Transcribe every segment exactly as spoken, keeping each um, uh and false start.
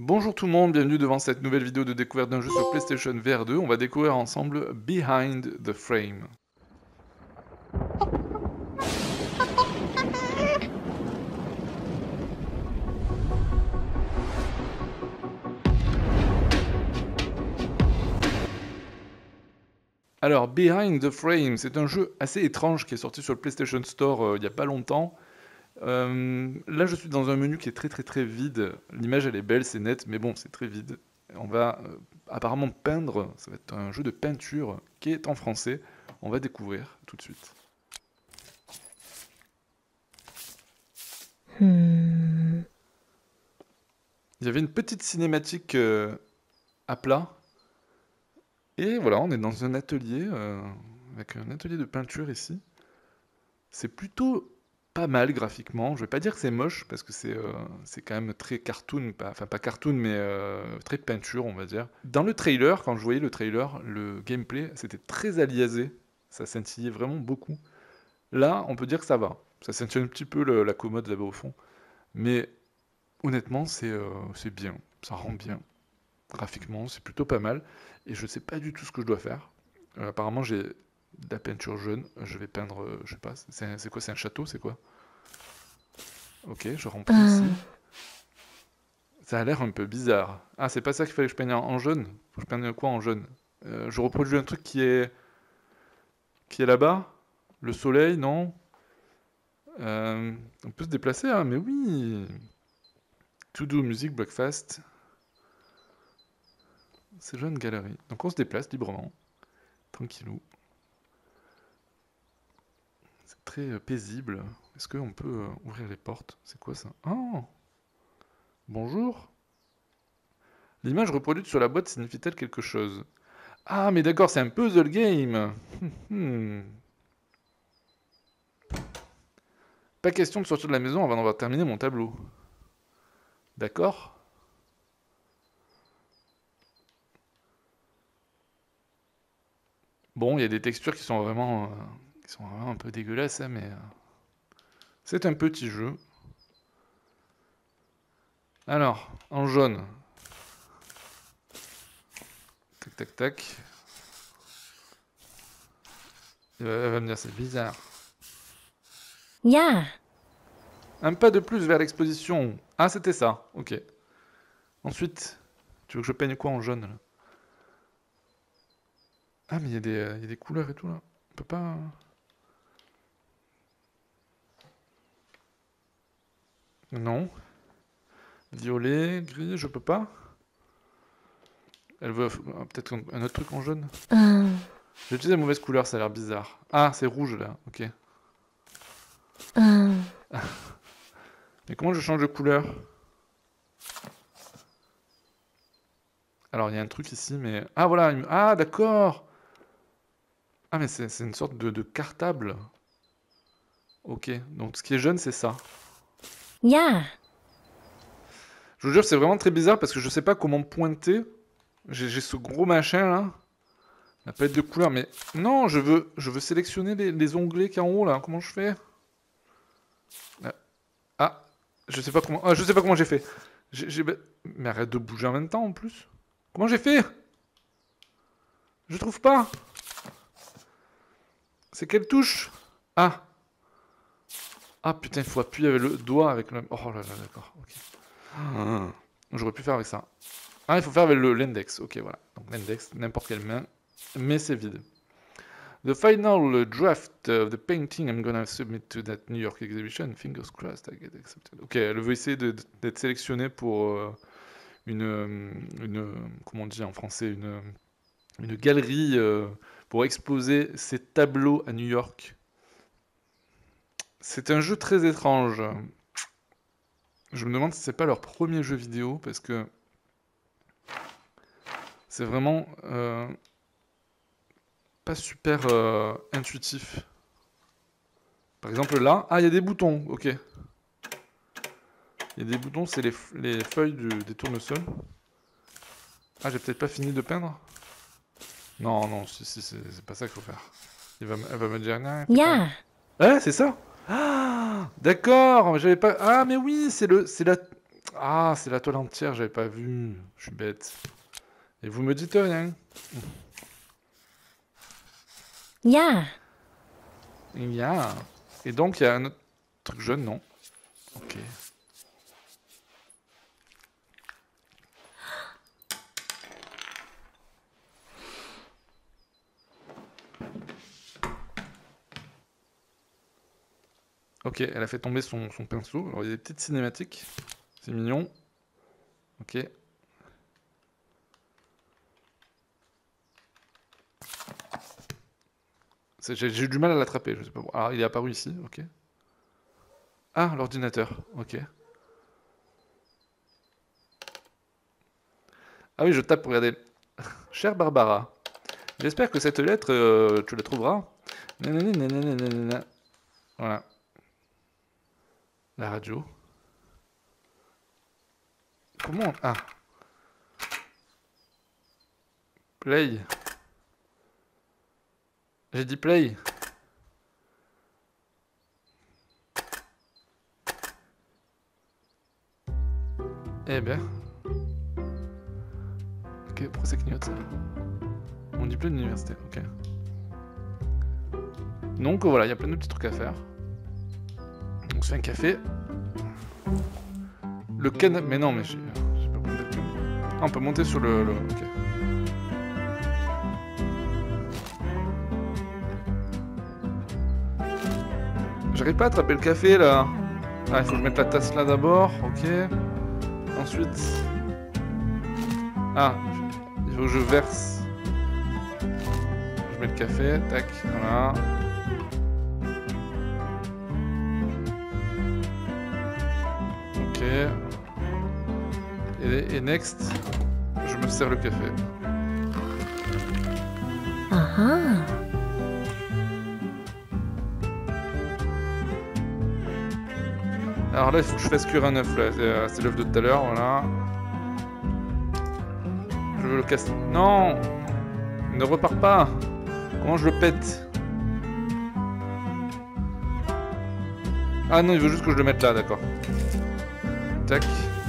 Bonjour tout le monde, bienvenue devant cette nouvelle vidéo de découverte d'un jeu sur PlayStation V R deux. On va découvrir ensemble Behind the Frame. Alors, Behind the Frame, c'est un jeu assez étrange qui est sorti sur le PlayStation Store euh, il n'y a pas longtemps. Euh, là, je suis dans un menu qui est très très très vide. L'image, elle est belle, c'est net, mais bon, c'est très vide. On va euh, apparemment peindre, ça va être un jeu de peinture qui est en français. On va découvrir tout de suite. Hmm. Il y avait une petite cinématique euh, à plat. Et voilà, on est dans un atelier, euh, avec un atelier de peinture ici. C'est plutôt pas mal graphiquement. Je vais pas dire que c'est moche, parce que c'est euh, c'est quand même très cartoon, pas, enfin pas cartoon, mais euh, très peinture, on va dire. Dans le trailer, quand je voyais le trailer, le gameplay, c'était très aliasé. Ça scintillait vraiment beaucoup. Là, on peut dire que ça va. Ça scintille un petit peu le- la commode là-bas au fond. Mais honnêtement, c'est euh, c'est bien. Ça rend bien. Graphiquement, c'est plutôt pas mal. Et je sais pas du tout ce que je dois faire. Euh, apparemment, j'ai de la peinture jaune. Je vais peindre, euh, je sais pas, c'est un- c'est quoi? C'est un château? C'est quoi? Ok, je remplis ici. Euh, Ça a l'air un peu bizarre. Ah, c'est pas ça qu'il fallait que je peigne en, en jaune? Faut que je peigne quoi en jaune? Euh, Je reproduis un truc qui est, qui est là-bas? Le soleil, non? Euh, on peut se déplacer, hein, mais oui! To do music breakfast. C'est jaune galerie. Donc on se déplace librement. Tranquillou. C'est très euh, paisible. Est-ce qu'on peut euh, ouvrir les portes? C'est quoi ça? Oh! Bonjour! L'image reproduite sur la boîte signifie-t-elle quelque chose? Ah, mais d'accord, c'est un puzzle game! Hmm. Pas question de sortir de la maison avant d'avoir terminé mon tableau. D'accord? Bon, il y a des textures qui sont vraiment, euh, qui sont vraiment un peu dégueulasses, hein, mais euh, c'est un petit jeu. Alors, en jaune. Tac, tac, tac. Elle va, elle va me dire, c'est bizarre. yeah. Un pas de plus vers l'exposition. Ah, c'était ça. Ok. Ensuite, tu veux que je peigne quoi en jaune là? Ah, mais il y a des, euh, il y a des couleurs et tout là. On peut pas. Non. Violet, gris, je peux pas. Elle veut euh, peut-être un, un autre truc en jaune. Euh, J'ai utilisé la mauvaise couleur, ça a l'air bizarre. Ah, c'est rouge là. Ok. euh, Mais comment je change de couleur? Alors, il y a un truc ici, mais. Ah, voilà. il me- Ah, d'accord. Ah, mais c'est c'est une sorte de, de cartable. Ok. Donc, ce qui est jaune, c'est ça. yeah. Je vous jure, c'est vraiment très bizarre parce que je sais pas comment pointer. J'ai j'ai ce gros machin là. La palette de couleurs, mais non, je veux, je veux sélectionner les, les onglets qui en haut là. Comment je fais? Ah, ah, je sais pas comment. Ah, je sais pas comment j'ai fait. J'ai, j'ai- Mais arrête de bouger en même temps en plus. Comment j'ai fait? Je trouve pas. C'est quelle touche? Ah, ah putain, il faut appuyer avec le doigt avec le. Oh là là, d'accord. Ok. Ah, j'aurais pu faire avec ça. Ah, il faut faire avec le l'index. Ok, voilà. Donc l'index, n'importe quelle main, mais c'est vide. The final draft of the painting I'm gonna submit to that New York exhibition. Fingers crossed, I get accepted. Ok, elle veut essayer de- de- d'être sélectionnée pour euh, une, euh, une, euh, comment on dit en français, une, une galerie euh, pour exposer ses tableaux à New York. C'est un jeu très étrange. Je me demande si c'est pas leur premier jeu vidéo parce que c'est vraiment euh, pas super euh, intuitif. Par exemple là, ah il y a des boutons, ok. Il y a des boutons, c'est les, les feuilles du, des tournesols. Ah, j'ai peut-être pas fini de peindre? Non, non, si, si, c'est c'est pas ça qu'il faut faire. Il va, me- elle va me dire, non, fais pas. Yeah. Ah, c'est ça? Ah, d'accord, j'avais pas. Ah, mais oui, c'est le, c'est la. Ah, c'est la toile entière, j'avais pas vu. Je suis bête. Et vous me dites rien. Yeah. Il y a... Et donc, il y a un autre truc jaune, non? Ok. Ok, elle a fait tomber son, son pinceau. Alors, il y a des petites cinématiques. C'est mignon. Ok. C'est- J'ai j'ai eu du mal à l'attraper, je sais pas. pourquoi. Alors, il est apparu ici, ok. Ah, l'ordinateur, ok. Ah oui, je tape pour regarder. Chère Barbara, j'espère que cette lettre, euh, tu la trouveras. Nanani, nanani, nanana. Voilà, la radio. Comment? Ah, play. J'ai dit play. Eh bien. Ok, pourquoi ça clignote ça? Mon diplôme d'université, ok. Donc voilà, il y a plein de petits trucs à faire. On se fait un café. Le canapé. Mais non, mais j'ai j'ai pas compris. Ah, on peut monter sur le. le... Ok. J'arrive pas à attraper le café là. Ah, il faut que je mette la tasse là d'abord, ok. Ensuite. Ah, il faut que je verse. Je mets le café, tac, voilà. Ok. Et, et next, je me sers le café. Uh-huh. Alors là, il faut que je fasse cuire un œuf là. C'est c'est l'œuf de tout à l'heure, voilà. Je veux le casser. Non! Il ne repart pas! Comment je le pète? Ah non, il veut juste que je le mette là, d'accord. Tac.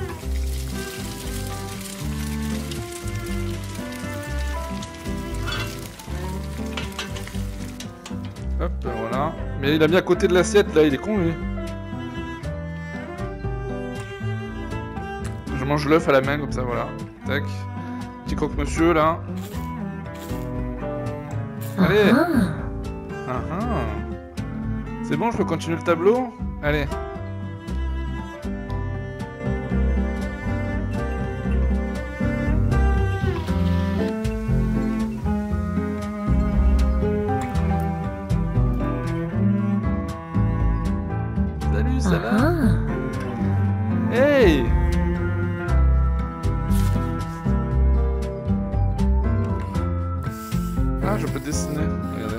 Hop, voilà. Mais il a mis à côté de l'assiette là, il est con lui. Je mange l'œuf à la main comme ça, voilà. Tac. Petit croque-monsieur là. Allez! Uh-huh. Ah ah. C'est bon, je peux continuer le tableau? Allez. Salut, ça va? Uh-huh. Hey! Ah, je peux dessiner. Regardez.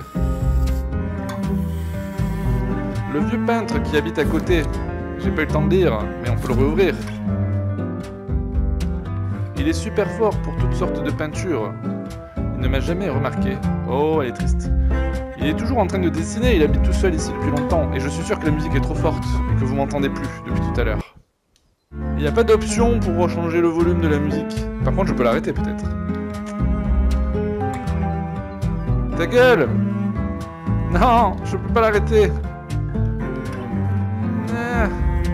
Le vieux peintre qui habite à côté. J'ai pas eu le temps de lire, mais on peut le rouvrir. Il est super fort pour toutes sortes de peintures. Il ne m'a jamais remarqué. Oh, elle est triste. Il est toujours en train de dessiner, il habite tout seul ici depuis longtemps, et je suis sûr que la musique est trop forte, et que vous m'entendez plus depuis tout à l'heure. Il n'y a pas d'option pour changer le volume de la musique. Par contre, je peux l'arrêter peut-être. Ta gueule! Non, je peux pas l'arrêter. Ah.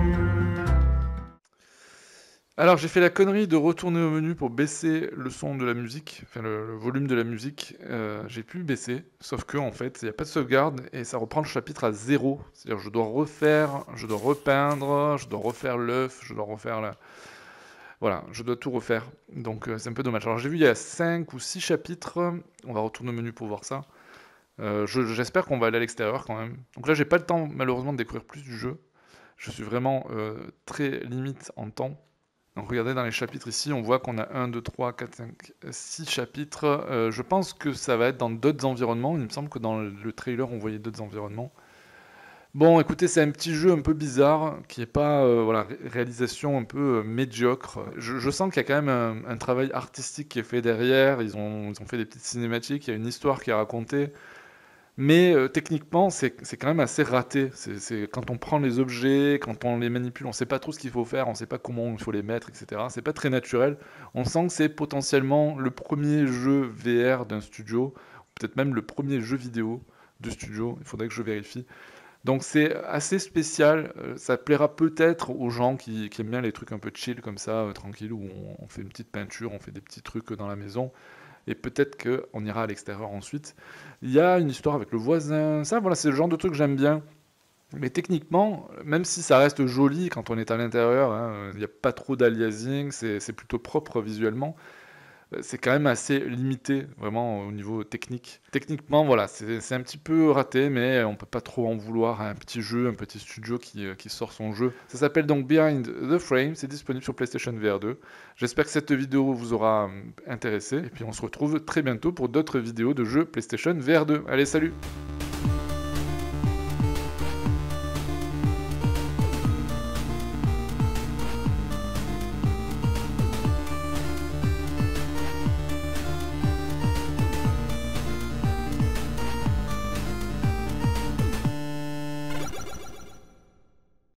Alors, j'ai fait la connerie de retourner au menu pour baisser le son de la musique, enfin le, le volume de la musique. Euh, j'ai pu le baisser, sauf que en fait, il n'y a pas de sauvegarde et ça reprend le chapitre à zéro. C'est-à-dire, je dois refaire, je dois repeindre, je dois refaire l'œuf, je dois refaire la. Voilà, je dois tout refaire. Donc, euh, c'est un peu dommage. Alors, j'ai vu il y a cinq ou six chapitres. On va retourner au menu pour voir ça. Euh, je- j'espère qu'on va aller à l'extérieur quand même. Donc là, j'ai pas le temps malheureusement de découvrir plus du jeu. Je suis vraiment euh, très limite en temps. Donc regardez dans les chapitres ici, on voit qu'on a un, deux, trois, quatre, cinq, six chapitres. Euh, je pense que ça va être dans d'autres environnements. Il me semble que dans le trailer, on voyait d'autres environnements. Bon, écoutez, c'est un petit jeu un peu bizarre, qui n'est pas, euh, voilà, ré- réalisation un peu euh, médiocre. Je, je sens qu'il y a quand même un, un travail artistique qui est fait derrière. Ils ont, ils ont fait des petites cinématiques, il y a une histoire qui est racontée. Mais euh, techniquement, c'est c'est quand même assez raté. C'est c'est- quand on prend les objets, quand on les manipule, on sait pas trop ce qu'il faut faire, on sait pas comment il faut les mettre, et cetera. C'est pas très naturel. On sent que c'est potentiellement le premier jeu V R d'un studio, peut-être même le premier jeu vidéo de studio. Il faudrait que je vérifie. Donc c'est assez spécial. Euh, ça plaira peut-être aux gens qui, qui aiment bien les trucs un peu chill comme ça, euh, tranquille, où on, on fait une petite peinture, on fait des petits trucs dans la maison. Et peut-être qu'on ira à l'extérieur ensuite. Il y a une histoire avec le voisin. Ça, voilà, c'est le genre de truc que j'aime bien. Mais techniquement, même si ça reste joli quand on est à l'intérieur, hein, il n'y a pas trop d'aliasing, c'est c'est plutôt propre visuellement, euh, c'est quand même assez limité, vraiment, au niveau technique. Techniquement, voilà, c'est c'est un petit peu raté, mais on peut pas trop en vouloir à un petit jeu, un petit studio qui, euh, qui sort son jeu. Ça s'appelle donc Behind the Frame, c'est disponible sur PlayStation V R deux. J'espère que cette vidéo vous aura euh, intéressé, et puis on se retrouve très bientôt pour d'autres vidéos de jeux PlayStation V R deux. Allez, salut!